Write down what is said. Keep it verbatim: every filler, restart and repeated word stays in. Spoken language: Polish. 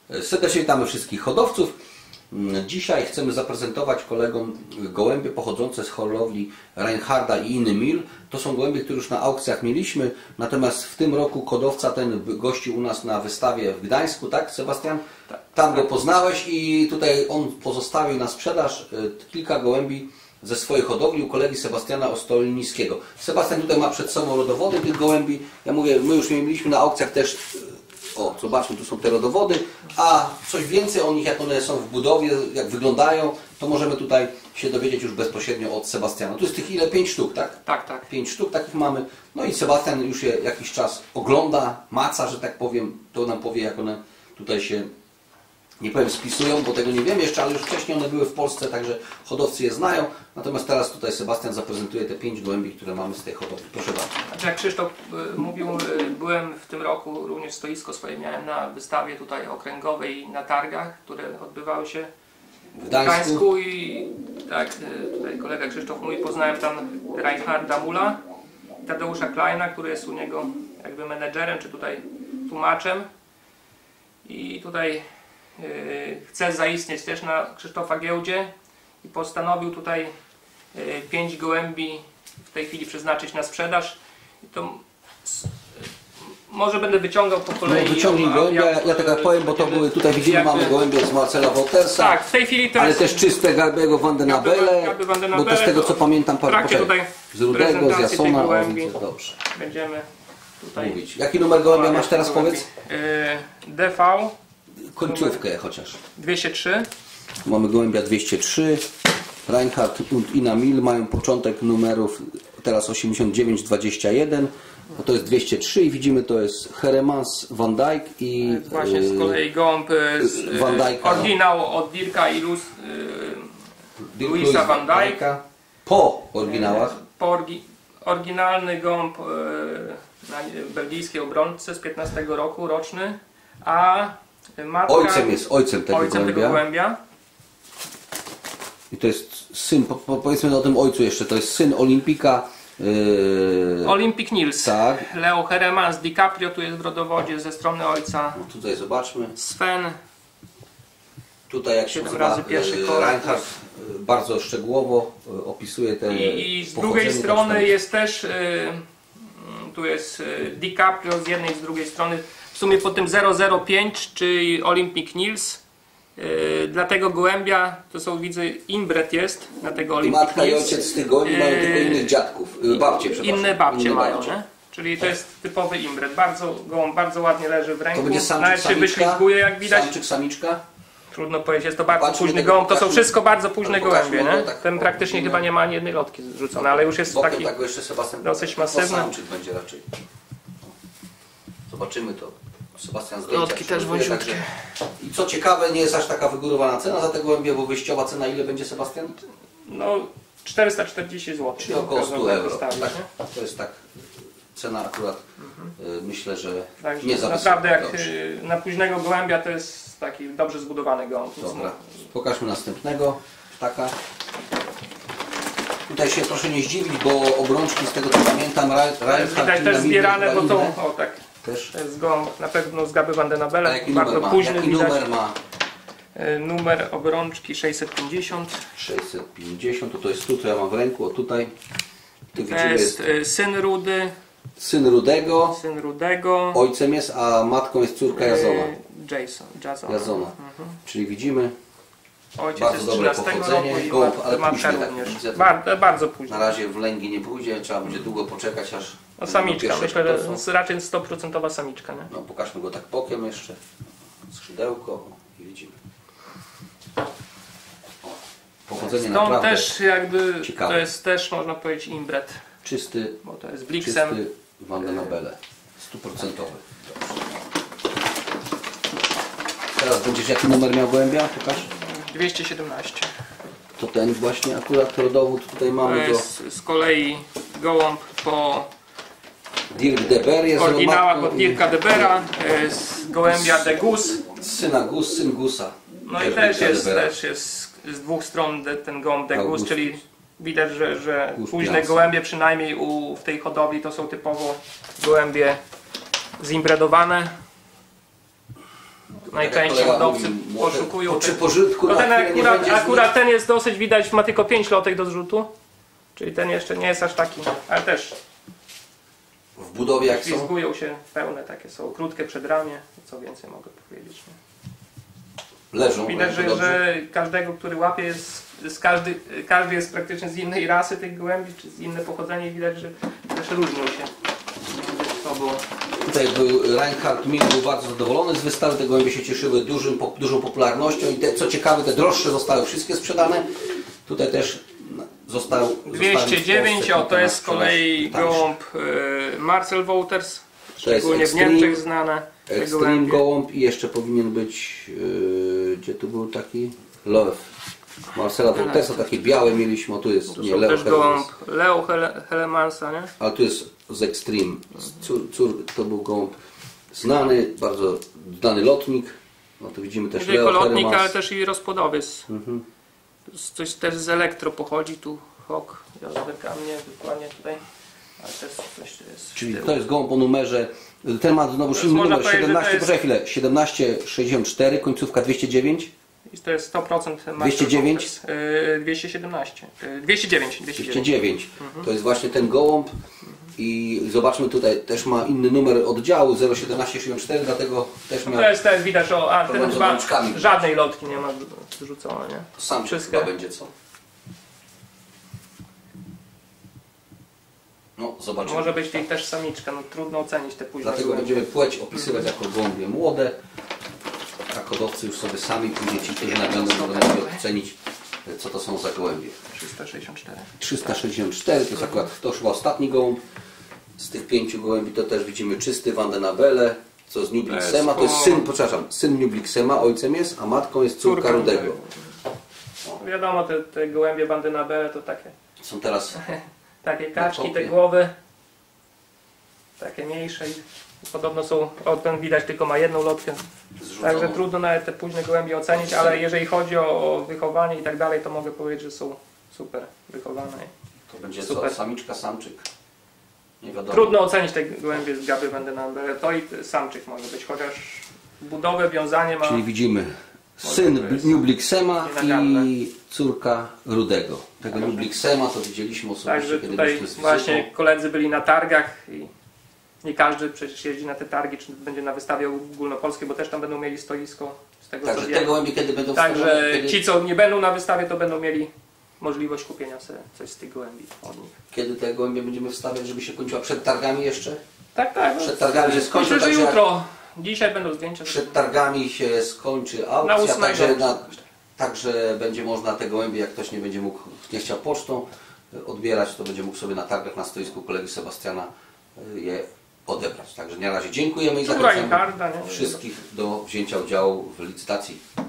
Serdecznie witamy wszystkich hodowców. Dzisiaj chcemy zaprezentować kolegom gołębie pochodzące z hodowli Reinharda i Inny Mil. To są gołębie, które już na aukcjach mieliśmy, natomiast w tym roku hodowca ten gościł u nas na wystawie w Gdańsku, tak Sebastian? Tam go poznałeś i tutaj on pozostawił na sprzedaż kilka gołębi ze swojej hodowli u kolegi Sebastiana Ostolińskiego. Sebastian tutaj ma przed sobą rodowody tych gołębi. Ja mówię, my już mieliśmy na aukcjach też. O, zobaczmy, tu są te rodowody, a coś więcej o nich, jak one są w budowie, jak wyglądają, to możemy tutaj się dowiedzieć już bezpośrednio od Sebastiana. Tu jest tych ile? Pięć sztuk, tak? Tak, tak. Pięć sztuk takich mamy. No i Sebastian już je jakiś czas ogląda, maca, że tak powiem, to nam powie, jak one tutaj się, nie powiem spisują, bo tego nie wiem jeszcze, ale już wcześniej one były w Polsce, także hodowcy je znają. Natomiast teraz tutaj Sebastian zaprezentuje te pięć gołębi, które mamy z tej hodowli. Proszę bardzo. Znaczy, jak Krzysztof y, mówił, y, byłem w tym roku, również stoisko swoje miałem na wystawie tutaj okręgowej na targach, które odbywały się w Gdańsku, Gdańsku i tak, y, tutaj kolega Krzysztof mówi, poznałem tam Reinharda Mula, Tadeusza Kleina, który jest u niego jakby menedżerem, czy tutaj tłumaczem i tutaj y, chce zaistnieć też na Krzysztofa giełdzie i postanowił tutaj y, pięć gołębi w tej chwili przeznaczyć na sprzedaż. I to s, może będę wyciągał po kolei. No, wyciągnij gołębia, ja, ja tak powiem, bo to były, tutaj widzimy, jakby, mamy gołębie z Marcela Woltersa, tak, w tej chwili teraz, ale też czyste Gabego Van den Abele, bo też z tego co pamiętam, z Rudego, z Jasona, o, dobrze. Będziemy tutaj mówić. Jaki numer gołębia masz teraz, powiedz? Yy, D V końcówkę chociaż. dwieście trzy. Mamy gołębia dwieście trzy. Reinhard und Inny Mil mają początek numerów teraz osiemdziesiąt dziewięć dwadzieścia jeden, bo to jest dwieście trzy i widzimy, to jest Heremans, Van Dijk i właśnie z kolei gołąb z Van Dijk'a, oryginał no. od Dirka i Luz, yy, Luisa Van Dijk'a. Po oryginałach. Po orgi, oryginalny gołąb yy, na belgijskiej obrońce z piętnastego roku, roczny, a matka ojcem jest ojcem tego ojcem gołębia. Tego gołębia. I to jest syn, po, po, powiedzmy o tym ojcu jeszcze, to jest syn Olimpika. Yy... Olympic Nils. Tak. Leo Heremans, DiCaprio tu jest w rodowodzie ze strony ojca. No tutaj zobaczmy. Sven. Tutaj jak się nazywa, Reinhard bardzo szczegółowo opisuje te I, i z drugiej strony jest też, yy, tu jest DiCaprio z jednej i z drugiej strony, w sumie po tym zero zero pięć, czyli Olympic Nils. Yy, dla tego gołębia, to są, widzę, inbred jest na tego Olympic Nils. Matka i ojciec z tych gołębi yy, mają tylko innych dziadków, yy, babcie, przepraszam. Inne babcie inne mają, babcie. Nie? Czyli to jest typowy inbred. Bardzo, gołąb bardzo ładnie leży w ręku. To będzie samczyk, nawet się wyślizguje, jak widać. Samczyk, samiczka? Trudno powiedzieć, jest to bardzo Patrzmy późny tego, gołąb. To są pokażmy, wszystko bardzo późne gołębie, nie? Tak, Ten praktycznie chyba nie ma ani jednej lotki zrzucone, ale już jest taki tak, jeszcze Sebastian, dosyć masywny. Samczyk będzie raczej. Zobaczymy to. Sebastian zdjęcia. Lotki też wąziutkie. I co ciekawe, nie jest aż taka wygórowana cena za te gołębie, bo wyjściowa cena ile będzie, Sebastian? No czterysta czterdzieści złotych. Czyli około stu euro. Wystawić, tak, to jest tak cena akurat, mhm. y, myślę, że Także nie za naprawdę wysoka. Jak dobrze. Na późnego gołębia to jest taki dobrze zbudowany gołąb. Dobra, pokażmy następnego ptaka. Tutaj się proszę nie zdziwić, bo obrączki z tego co pamiętam, Widać też zbierane, bo to, o, tak, też. to jest gołąb na pewno z Gaby Van den Abele. Jaki bardzo numer ma? późny Jaki widać. numer ma? Numer obrączki sześćset pięćdziesiąt. sześćset pięćdziesiąt, to, to jest tu, to ja mam w ręku, o tutaj. Tu to jest, jest syn Rudy. Syn Rudego. Syn Rudego. Ojcem jest, a matką jest córka Jazona. Jason, Jazona. Jazona. Mhm. Czyli widzimy ojciec bardzo jest dobre trzynastego pochodzenie. roku i Gołąb, ale matka późny, również. Tak, widzę, bardzo, bardzo późno. Na razie w lęgi nie pójdzie, trzeba będzie długo poczekać aż... No samiczka, myślę, że raczej sto procent samiczka. Nie? No pokażmy go tak bokiem jeszcze. Skrzydełko i widzimy. Pochodzenie Stąd naprawdę też jakby ciekawe. To jest też można powiedzieć inbred. Czysty, bo to jest bliksem. czysty Van den Abele. stuprocentowy. Teraz będziesz jaki numer miał gołębia? Pokaż. dwieście siedemnaście. To ten właśnie akurat rodowód tutaj mamy. To jest z kolei gołąb po Dirk de Beer jest oryginałach od Dirka de Beera, z gołębia de Gus. Syna Gus, syn Gusa. No też i też jest, też jest z dwóch stron ten gołąb de Gus, czyli widać, że, że późne gołębie przynajmniej u, w tej hodowli to są typowo gołębie zimbredowane. najczęściej kolega hodowcy mówił, młode- poszukują. po- Czy tych- pożytku No na ten chwilę nie akurat, będzie akurat ten jest dosyć, widać, ma tylko pięć lotek do zrzutu. Czyli ten jeszcze nie jest aż taki, ale też w budowie jak są? ślizgują się pełne, takie są krótkie przedramię, co więcej mogę powiedzieć. Nie? Leżą. Widać, leżą że, dobrze. że każdego, który łapie, jest, jest każdy, każdy jest praktycznie z innej rasy tych gołębi, czy z inne pochodzenie i widać, że też różnią się między sobą. Tutaj był Reinhard Mill, był bardzo zadowolony z wystawy, te gołębie się cieszyły dużym, po, dużą popularnością i te, co ciekawe, te droższe zostały wszystkie sprzedane. Tutaj też został dwieście dziewięć, o to jest z kolei tańsze. gołąb y, Marcel Wouters, To jest szczególnie w Extreme, Niemczech znane. te Extreme gołębie. gołąb i jeszcze powinien być, yy, gdzie tu był taki? Love. Marcela Woltersa, takie białe mieliśmy, o tu jest, To nie, są Leo też Hermans. gołąb Leo Hele, Helemansa, nie? Ale tu jest z Extreme. Z cór, cór, to był gołąb znany, bardzo znany lotnik. No tu widzimy też Nie tylko Leo lotnik, Hermans. ale też i rozpłodowiec. Mhm. Coś też z elektro pochodzi, tu Hawk, ja zerkam, nie dokładnie tutaj, ale też coś tu jest. Czyli to jest gołąb o numerze, ten ma znowu jest, inny można numer, powiedzieć, że to siedemnaście, jest- poczekaj chwilę, siedemnaście sześćdziesiąt cztery, końcówka dwieście dziewięć. I to jest sto procent Marcel dwieście dziewięć? Wouters. Yy, dwieście siedemnaście. Yy, dwieście dziewięć. dwieście dwieście dziewięć. dziewięć. To jest właśnie ten gołąb i zobaczmy tutaj, też ma inny numer oddziału zero siedemnaście sześćdziesiąt cztery, dlatego też miał To jest też widać, że a, ten problem z chyba obrączkami. żadnej lotki nie ma zrzucone, nie? sam wszystko. chyba będzie co. No zobaczymy. Może być tej też samiczka, no trudno ocenić te późne Dlatego gołębie. będziemy płeć opisywać jako gołębie młode, a hodowcy już sobie sami, później ci, którzy naglądają, będą mogli ocenić, co to są za gołębie. trzysta sześćdziesiąt cztery. trzysta sześćdziesiąt cztery to jest akurat, to chyba ostatni gołąb. Z tych pięciu gołębi to też widzimy czysty Van den Abele, co z Newbliksema, to jest syn, przepraszam, syn Newbliksema, ojcem jest, a matką jest córka Córka Rudego. No, wiadomo, te, te gołębie Van den Abele to takie, Są teraz takie kaczki, te kopie. głowy, takie mniejsze i podobno są, o ten widać tylko ma jedną lotkę. zrzucone. Także trudno nawet te późne gołębie ocenić, ale jeżeli chodzi o, o wychowanie i tak dalej, to mogę powiedzieć, że są super wychowane. To będzie Super. co, samiczka, samczyk? Nie wiadomo. Trudno ocenić te gołębie z Gaby Van den Abele, to i samczyk może być, chociaż budowę, wiązanie ma. Czyli widzimy Może syn to jest Newbliksema nienaganne. i córka Rudego. Tego Newbliksema to widzieliśmy osobiście, Także kiedy tutaj byliśmy z właśnie wizytą. koledzy byli na targach i nie każdy przecież jeździ na te targi, czy będzie na wystawie ogólnopolskiej, bo też tam będą mieli stoisko z tego Także co te wiem. gołębie kiedy będą Także wstawione, kiedy, ci co nie będą na wystawie, to będą mieli możliwość kupienia sobie coś z tych gołębi od nich. kiedy te gołębie będziemy wstawiać, żeby się kończyła przed targami jeszcze? Tak, tak. Przed targami się skończy, Myślę, że także jutro. Dzisiaj będą zdjęcia. Przed targami się skończy Na aukcja, ósmego. także, na, także będzie można te gołębie, jak ktoś nie będzie mógł, nie chciał pocztą odbierać, to będzie mógł sobie na targach na stoisku kolegi Sebastiana je odebrać. Także na razie dziękujemy i Córa zachęcamy Reinharda, nie? wszystkich do wzięcia udziału w licytacji.